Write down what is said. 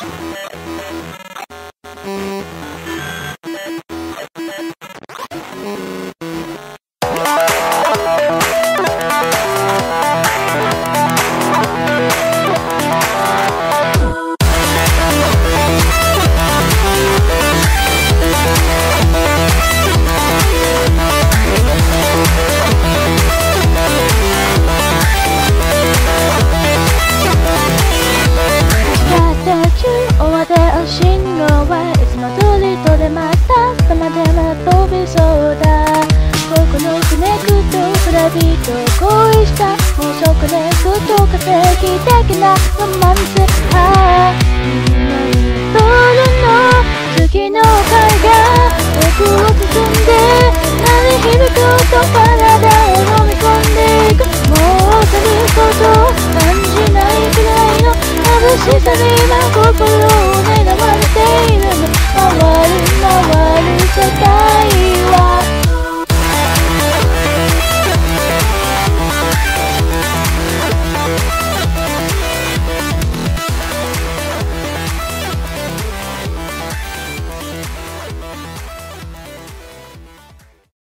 人恋した法則でふと化石的なロマンス夜の月の光が僕を包んで鳴り響く音